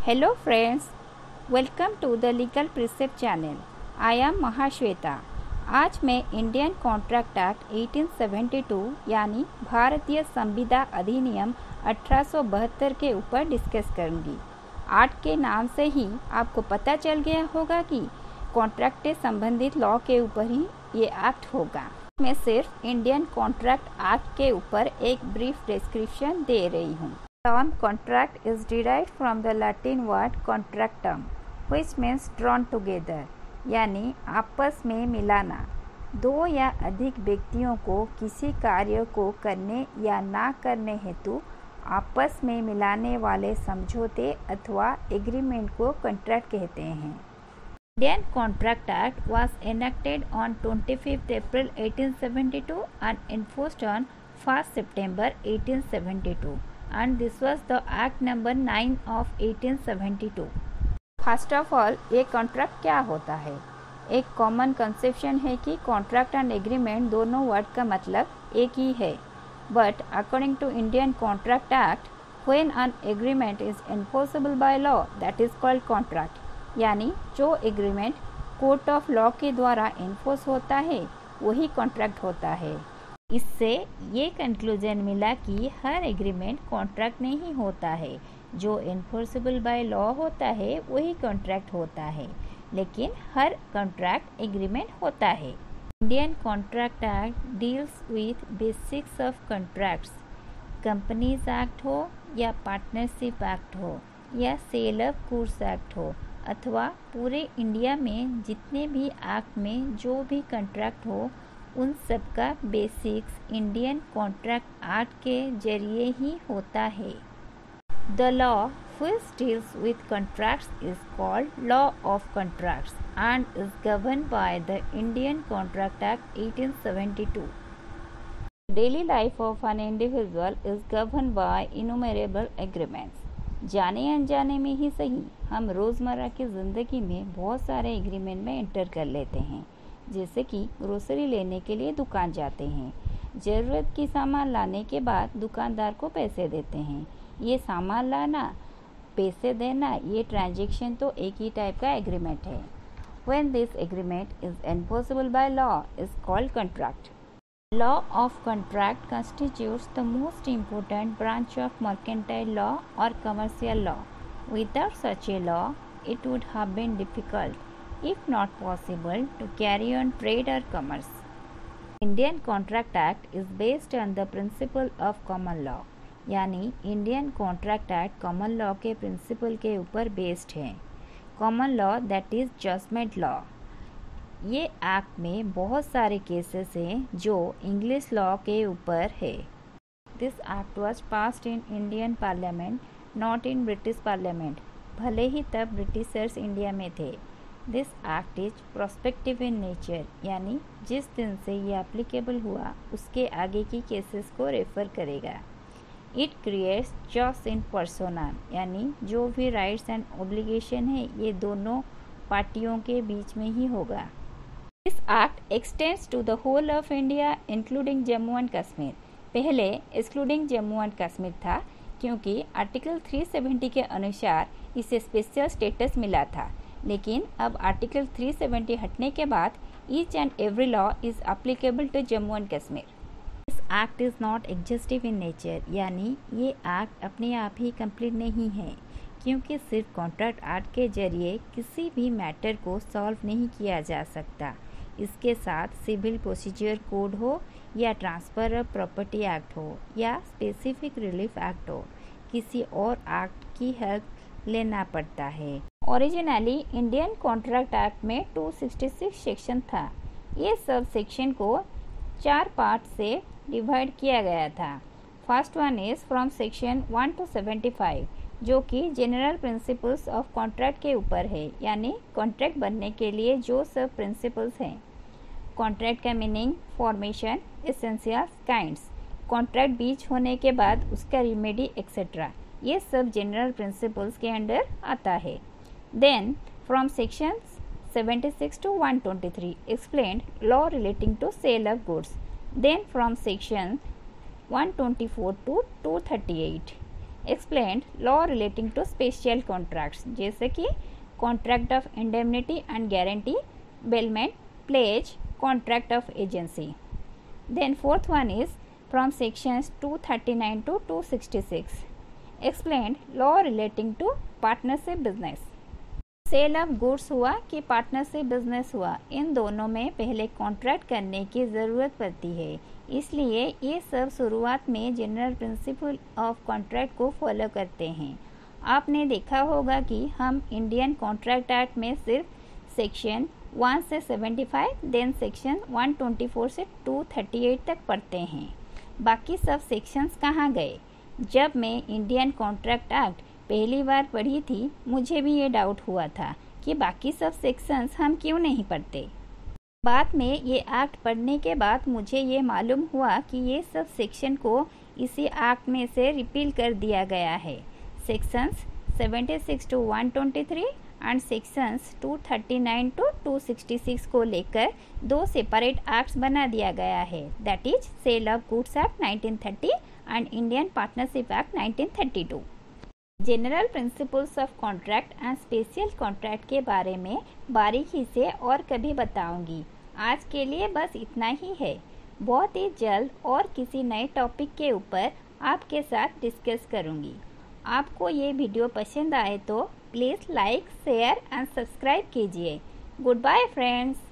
Hello friends, welcome to the Legal Precept channel. I am Mahasweta. आज मैं Indian contract act 1872 यानी भारतीय संविदा अधिनियम 1872 के ऊपर डिस्कस करूंगी। एक्ट के नाम से ही आपको पता चल गया होगा कि कॉन्ट्रैक्ट से संबंधित लॉ के ऊपर ही ये एक्ट होगा। मैं सिर्फ इंडियन कॉन्ट्रैक्ट एक्ट के ऊपर एक ब्रीफ डिस्क्रिप्शन दे रही हूँ। Term contract is derived from the Latin word contractum, which means drawn together, यानी आपस में मिलाना। दो या अधिक व्यक्तियों को किसी कार्य को करने या ना करने हेतु आपस में मिलाने वाले समझौते अथवा एग्रीमेंट को कॉन्ट्रैक्ट कहते हैं। Indian Contract Act was enacted on 25th April 1872 and enforced on 1st September 1872. And this was the Act number 9 of 1872. First of all, ये कॉन्ट्रैक्ट क्या होता है? एक कॉमन कंसेप्शन है कि कॉन्ट्रैक्ट एंड एग्रीमेंट दोनों वर्ड का मतलब एक ही है। But according to Indian contract act, when an agreement is enforceable by law that is called contract. यानी जो एग्रीमेंट कोर्ट ऑफ लॉ के द्वारा एनफोर्स होता है वही कॉन्ट्रैक्ट होता है। इससे ये कंक्लूजन मिला कि हर एग्रीमेंट कॉन्ट्रैक्ट नहीं होता है। जो एनफोर्सेबल बाय लॉ होता है वही कॉन्ट्रैक्ट होता है, लेकिन हर कॉन्ट्रैक्ट एग्रीमेंट होता है। Indian contract act deals with basics of contracts. Companies act हो या पार्टनरशिप एक्ट हो या सेल ऑफ गुड्स एक्ट हो अथवा पूरे इंडिया में जितने भी एक्ट में जो भी कॉन्ट्रैक्ट हो उन सब का बेसिक्स इंडियन कॉन्ट्रैक्ट एक्ट के जरिए ही होता है। The law which deals with contracts is called Law of Contracts and is governed by the Indian Contract Act 1872. Daily life of an individual is governed by innumerable agreements. जाने अनजाने में ही सही हम रोज़मर्रा की ज़िंदगी में बहुत सारे एग्रीमेंट में एंटर कर लेते हैं। जैसे कि ग्रोसरी लेने के लिए दुकान जाते हैं, ज़रूरत की सामान लाने के बाद दुकानदार को पैसे देते हैं। ये सामान लाना, पैसे देना, ये ट्रांजैक्शन तो एक ही टाइप का एग्रीमेंट है। When this agreement is enforceable by law is called contract. Law of contract constitutes the most important branch of mercantile law or commercial law. Without such a law, it would have been difficult, if not possible, to carry on trade or commerce. Indian Contract Act is based on the principle of common law. यानी Indian contract act common law के principle के ऊपर based है। Common law that is judgement law. ये act में बहुत सारे cases हैं जो इंग्लिश लॉ के ऊपर है। This act was passed in Indian parliament, not in British parliament. भले ही तब ब्रिटिशर्स इंडिया में थे। This act is prospective in nature, यानी जिस दिन से ये एप्लीकेबल हुआ उसके आगे की केसेस को रेफर करेगा। It creates jus in personam, यानी जो भी राइट्स एंड ऑब्लिगेशन है ये दोनों पार्टियों के बीच में ही होगा। This act extends to the whole of India including Jammu and Kashmir. पहले एक्सक्लूडिंग जम्मू एंड कश्मीर था क्योंकि आर्टिकल 370 के अनुसार इसे स्पेशल स्टेटस मिला था, लेकिन अब आर्टिकल 370 हटने के बाद each and every law is applicable to Jammu and Kashmir. This act is not exhaustive in nature, यानी ये एक्ट अपने आप ही कंप्लीट नहीं है, क्योंकि सिर्फ कॉन्ट्रैक्ट एक्ट के जरिए किसी भी मैटर को सॉल्व नहीं किया जा सकता। इसके साथ सिविल प्रोसीजर कोड हो या ट्रांसफ़र ऑफ प्रॉपर्टी एक्ट हो या स्पेसिफिक रिलीफ एक्ट हो, किसी और एक्ट की हेल्प लेना पड़ता है। ओरिजिनली इंडियन कॉन्ट्रैक्ट एक्ट में 266 सेक्शन था। ये सब सेक्शन को 4 पार्ट से डिवाइड किया गया था। First one is from section 1 to 75, जो कि जनरल प्रिंसिपल्स ऑफ कॉन्ट्रैक्ट के ऊपर है, यानी कॉन्ट्रैक्ट बनने के लिए जो सब प्रिंसिपल्स हैं। कॉन्ट्रैक्ट का meaning, formation, essentials, kinds, contract बीच होने के बाद उसका रिमेडी एक्सेट्रा, ये सब जनरल प्रिंसिपल्स के अंडर आता है। Then from sections 76 to 123 explained law relating to sale of goods. Then from section 124 to 238 explained law relating to special contracts, जैसे कि contract of indemnity and guarantee, bailment, pledge, contract of agency. Then fourth one is from sections 239 to 266. Explained law relating to partnership business. Sale of goods हुआ कि partnership business हुआ, इन दोनों में पहले contract करने की ज़रूरत पड़ती है. इसलिए ये सब शुरुआत में जनरल प्रिंसिपल ऑफ कॉन्ट्रैक्ट को फॉलो करते हैं. आपने देखा होगा कि हम इंडियन कॉन्ट्रैक्ट एक्ट में सिर्फ सेक्शन 1 से 75, देन सेक्शन 124 से 238 तक पढ़ते हैं. बाकी सब सेक्शंस कहाँ गए? जब मैं इंडियन कॉन्ट्रैक्ट एक्ट पहली बार पढ़ी थी, मुझे भी ये डाउट हुआ था कि बाकी सब सेक्शंस हम क्यों नहीं पढ़ते. बाद में ये एक्ट पढ़ने के बाद मुझे ये मालूम हुआ कि ये सब सेक्शन को इसी एक्ट में से रिपील कर दिया गया है. Sections 76 to 123 and sections 239 to 266 को लेकर दो सेपरेट एक्ट्स बना दिया गया है, that is sale of goods act 1930 and Indian partnership act 1932. General principles of contract and special contract के बारे में बारीकी से और कभी बताऊंगी. आज के लिए बस इतना ही है. बहुत ही जल्द और किसी नए टॉपिक के ऊपर आपके साथ डिस्कस करूंगी. आपको ये वीडियो पसंद आए तो please like, share and subscribe कीजिए. Good bye friends.